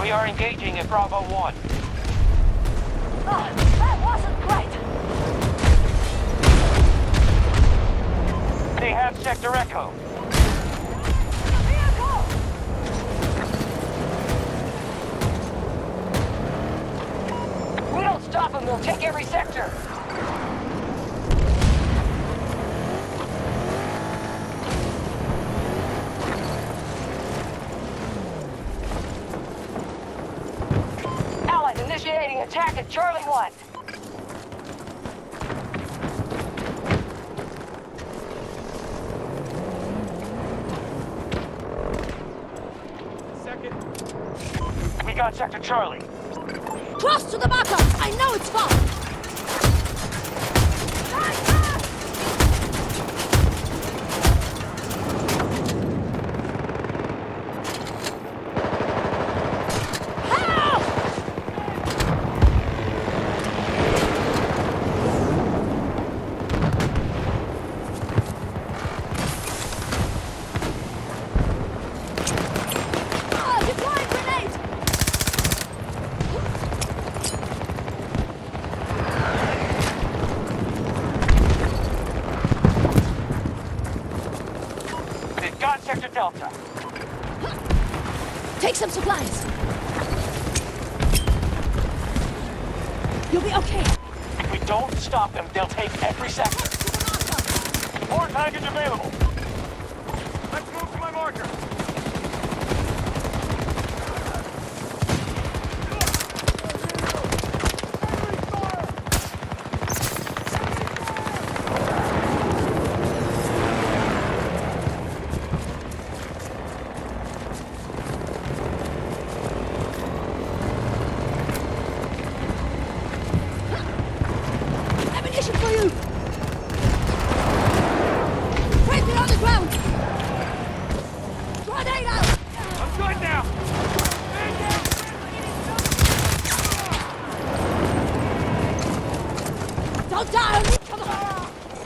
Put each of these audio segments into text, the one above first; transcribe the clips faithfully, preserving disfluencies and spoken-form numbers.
We are engaging at Bravo one. Oh, that wasn't great. They have Sector Echo. Vehicle! We don't stop them, they'll take every sector. Allies initiating attack at Charlie one. We got Sector Charlie. Cross to the marker! I know it's far! Help! Ah, deploying grenade! They've got Sector Delta. Take some supplies. You'll be okay. If we don't stop them, they'll take every sector. Support package available. Let's move to my marker. Ammunition for you! Right there on the ground! Grenade out! I'm good now. Don't die on me! Come on!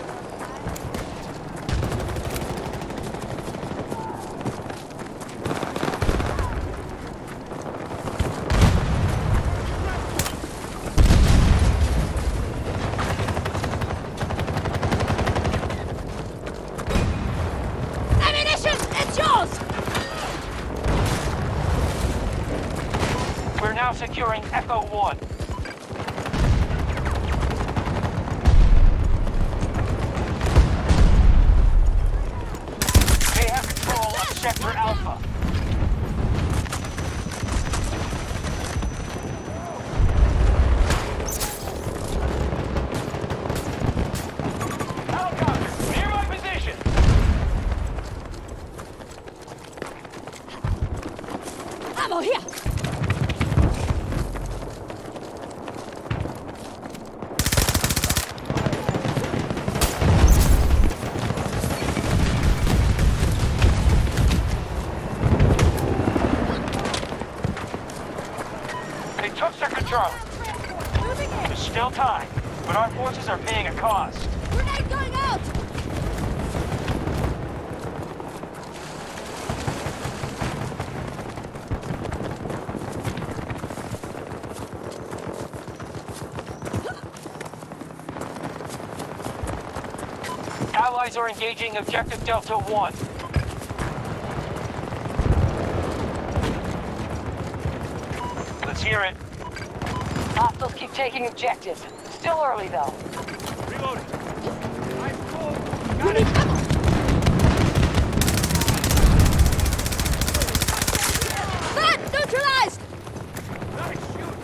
Ammunition! It's yours! We're now securing Echo one. They have control of Sector Alpha. Helicopter, near my position. Ammo here! They took Sector Charlie. Moving in! There's still time, but our forces are paying a cost. Grenade going out! Allies are engaging Objective Delta one. Let's hear it. Hostiles keep taking objectives. Still early though. Reloading. I'm full. We Got need it. ammo! Threat neutralized! Nice shoot.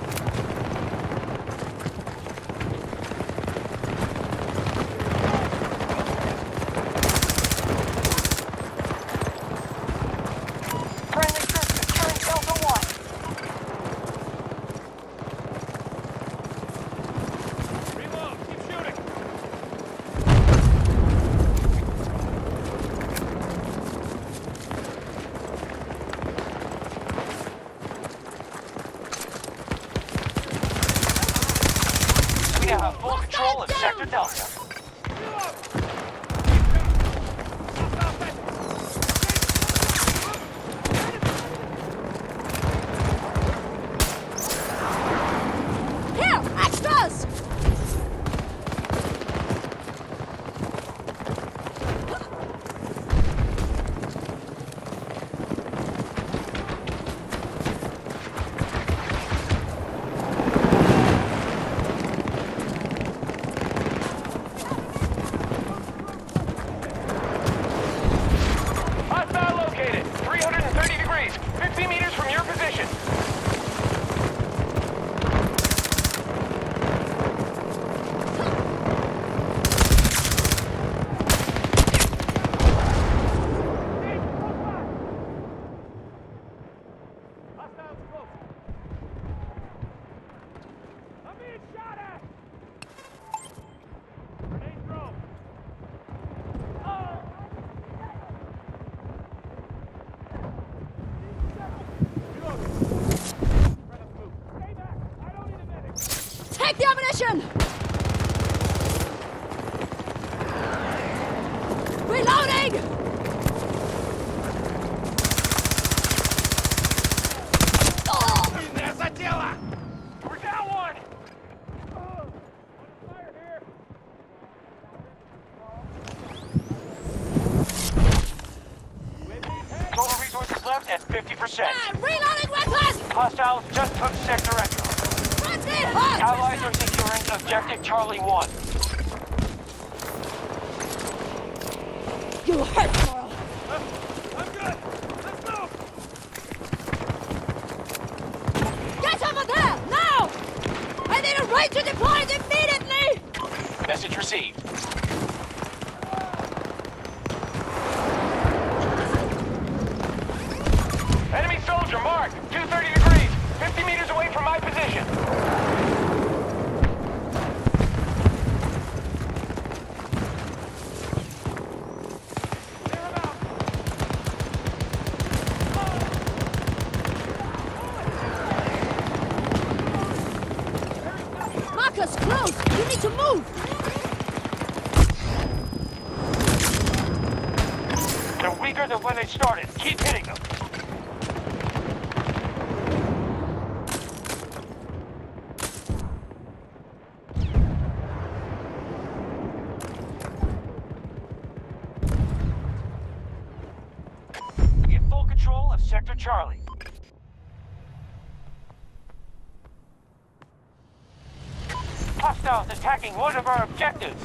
Friendly troops securing Delta one. Reload. Keep shooting. Ammunition! Reloading! We're down one! Total resources left at fifty percent. Ah, reloading weapons! Hostiles just took Sector Echo. What's it hot? Allies are securing Objective Charlie one. You hurt, Coral. I'm good. Let's move. Get over there, now! I need a right to deploy immediately! Message received. Enemy soldier marked. two thirty degrees. fifty meters away from my position. Marcus, close! You need to move! They're weaker than when they started. Keep hitting them. Get full control of Sector Charlie. Hostiles attacking one of our objectives.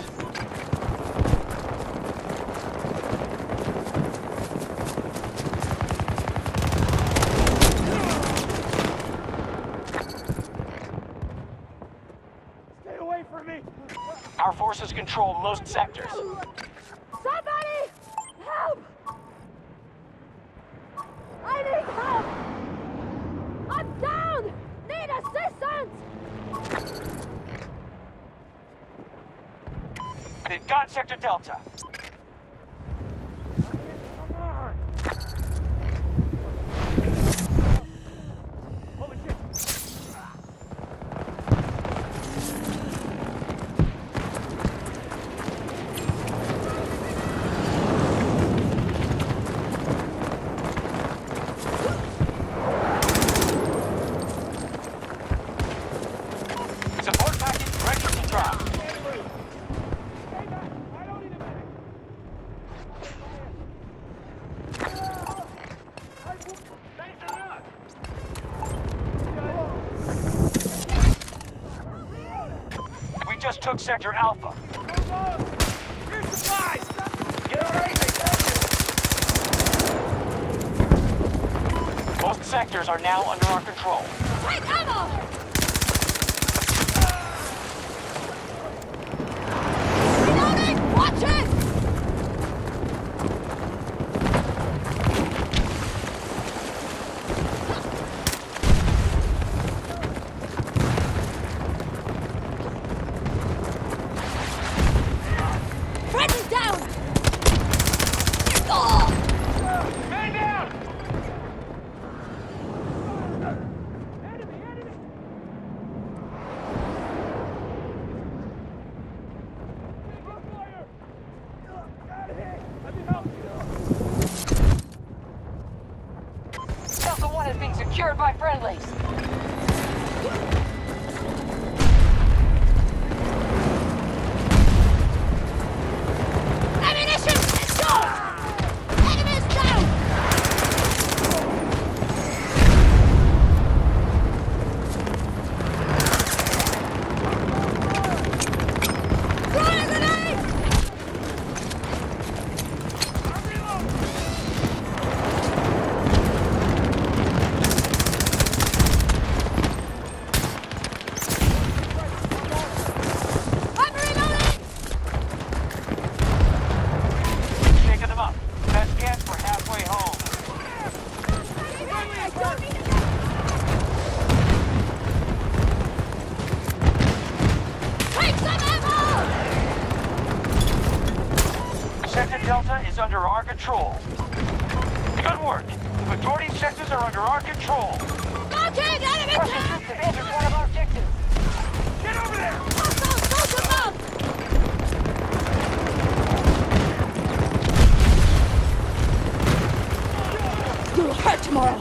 Stay away from me. Our forces control most sectors. Somebody! Help! I need help! I'm down! Need assistance! They've got Sector Delta. Holy shit. Support package ready to drop. We just took Sector Alpha. Here's supplies! Get ready, most sectors are now under our control. Take ammo! Reloading! Watch it! Friendly down! Oh! Man down! Delta one is being secured by friendlies. Ammunition! Go! Enemies down! Throwing a grenade! I'm reloading! Shaking them up. Best guess, we're halfway home. I don't need it! Take some ammo! Sector Delta is under our control. Good work. The majority of sectors are under our control. Marking enemy Russian tank! troops have entered one of our objectives. Get over there! hurt tomorrow.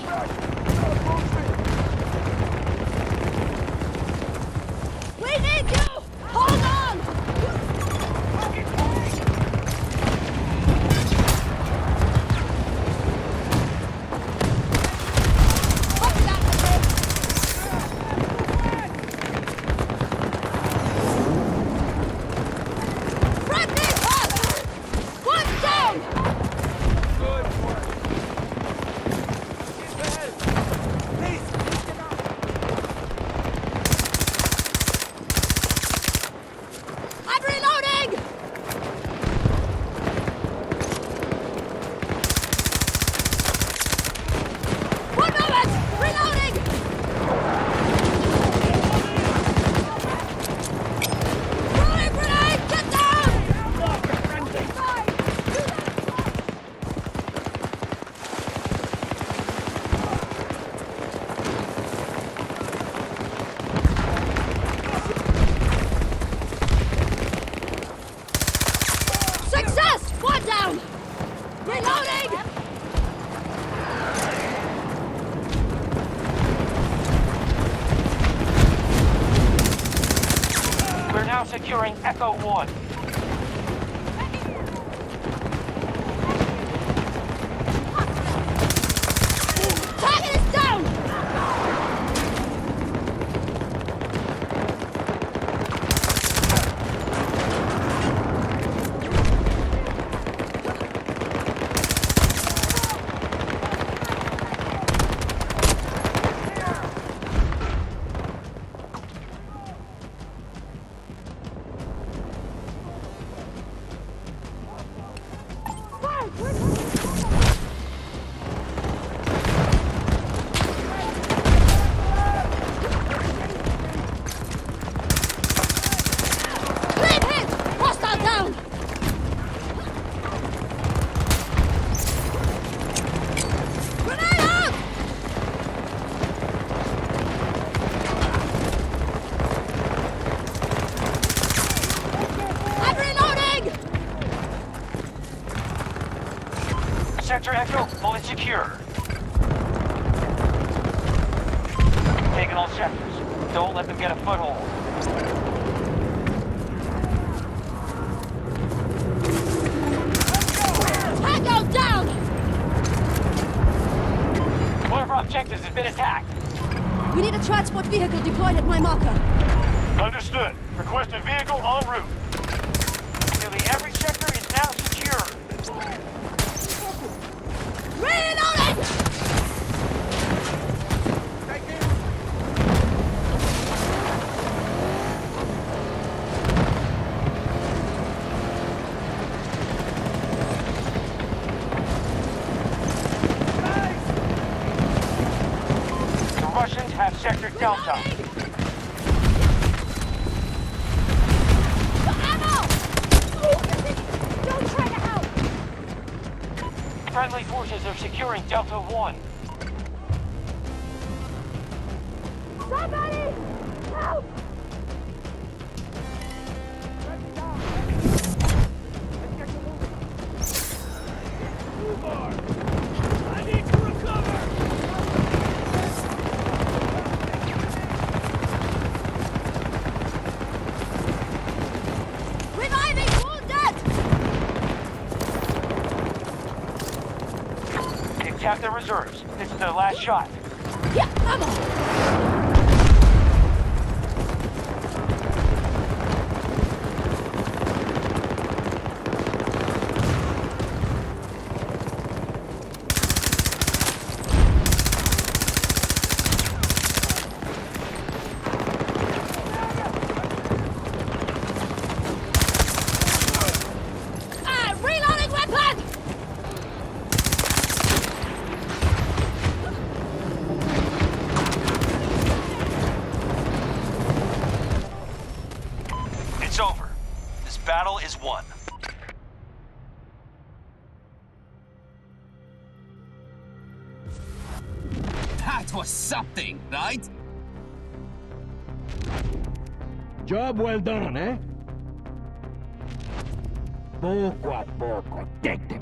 We need you! Hold on! Copy that, Madrid. Friendly hut! One down! Good work. Please, I'm reloading! One moment! Reloading! Throwing grenade! Get down! Success! One down! Reloading! We're now securing Echo One. Target is down! Clean hit! Hostile down! Grenade out! I'm reloading! Sector Echo fully secure. Taking all sectors. Don't let them get a foothold. Tango down! One of our objectives has been attacked. We need a transport vehicle deployed at my marker. Understood. Requested vehicle en route. Nearly every sector is now secure. Reloading! The Russians have Sector Delta. Ammo! Don't try to help! Friendly forces are securing Delta One. Somebody! Help! I need to recover! Reviving wounded! They've tapped their reserves. This is their last shot. Yeah, ammo! Ah, reloading weapon! It's over. This battle is won. That was something, right? Job well done, eh? Poco a poco, take them